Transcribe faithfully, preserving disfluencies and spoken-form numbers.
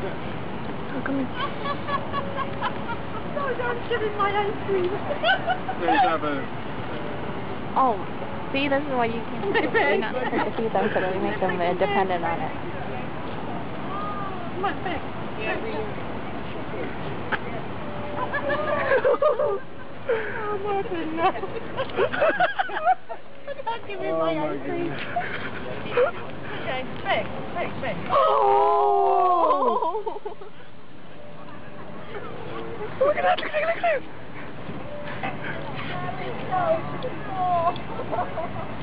Oh, come here. No, don't give him my ice cream. There's have a... Oh, see, this is why you can't really not supposed to feed them, because we make them uh, dependent on it. My pig. Yeah, oh, Martin, no. Don't give me Oh, my my ice cream. Okay, big, big, big. Oh! Look at that, look at that, look at that! Oh.